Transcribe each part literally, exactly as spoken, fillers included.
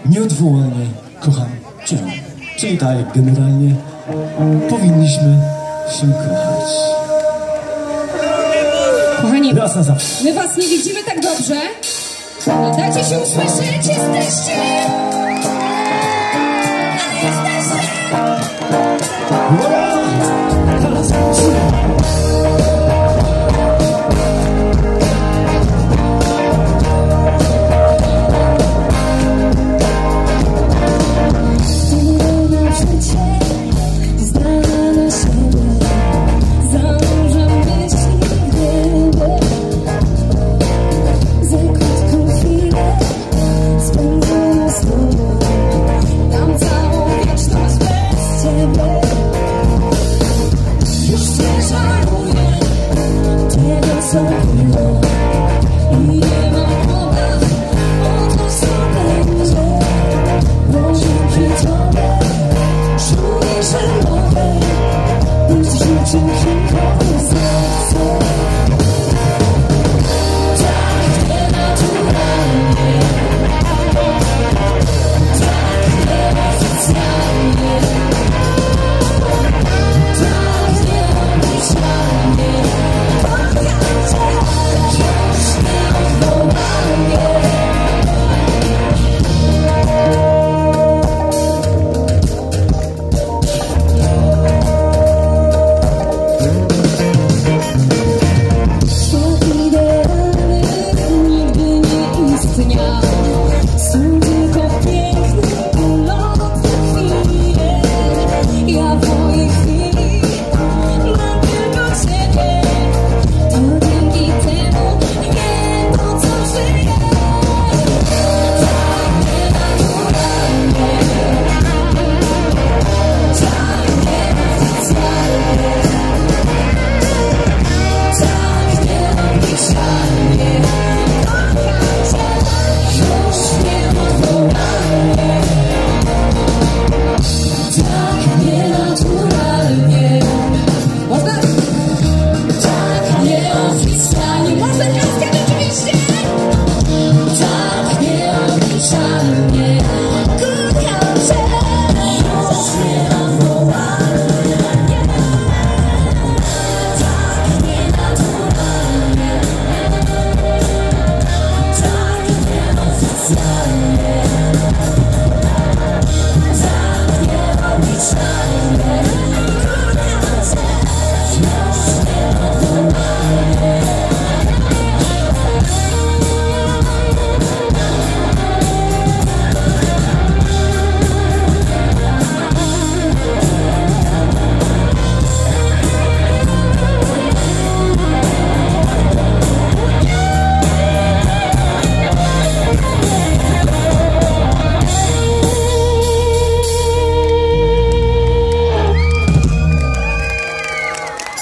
Nieodwołalnie kocham cię. Czyli tak, generalnie powinniśmy się kochać. Kochani, raz na zawsze. my was nie widzimy tak dobrze. Dajcie się usłyszeć, jesteście! Jesteście! Uwaga! Teraz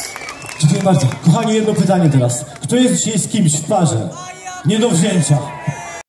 bardzo. Kochani, jedno pytanie teraz. Kto jest dzisiaj z kimś w parze? Nie do wzięcia.